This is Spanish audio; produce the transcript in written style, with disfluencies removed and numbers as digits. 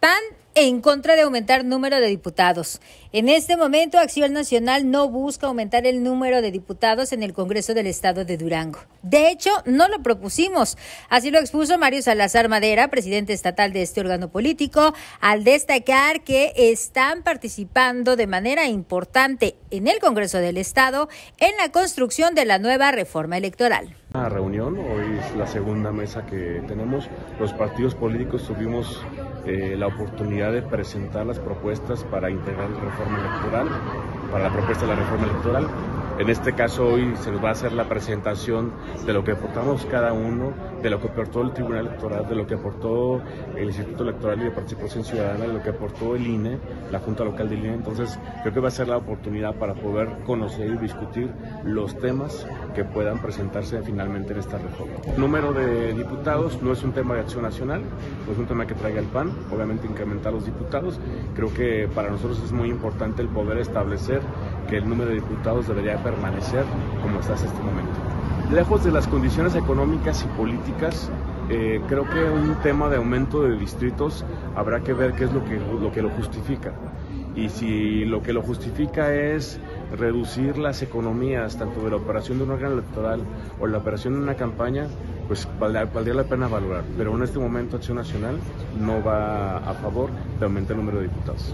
PAN en contra de aumentar número de diputados. En este momento, Acción Nacional no busca aumentar el número de diputados en el Congreso del Estado de Durango. De hecho, no lo propusimos. Así lo expuso Mario Salazar Madera, presidente estatal de este órgano político, al destacar que están participando de manera importante en el Congreso del Estado en la construcción de la nueva reforma electoral. Una reunión, hoy es la segunda mesa que tenemos. Los partidos políticos tuvimos la oportunidad de presentar las propuestas para integrar la reforma electoral, para la propuesta de la reforma electoral. En este caso hoy se nos va a hacer la presentación de lo que aportamos cada uno, de lo que aportó el Tribunal Electoral, de lo que aportó el Instituto Electoral y de Participación Ciudadana, de lo que aportó el INE, la Junta Local del INE. Entonces creo que va a ser la oportunidad para poder conocer y discutir los temas que puedan presentarse finalmente en esta reforma. El número de diputados no es un tema de Acción Nacional, no es un tema que traiga el PAN, obviamente incrementar los diputados. Creo que para nosotros es muy importante el poder establecer que el número de diputados debería permanecer como está hasta este momento. Lejos de las condiciones económicas y políticas, creo que un tema de aumento de distritos habrá que ver qué es lo que lo justifica. Y si lo que lo justifica es reducir las economías, tanto de la operación de un órgano electoral o la operación de una campaña, pues valdría la pena valorar. Pero en este momento Acción Nacional no va a favor de aumentar el número de diputados.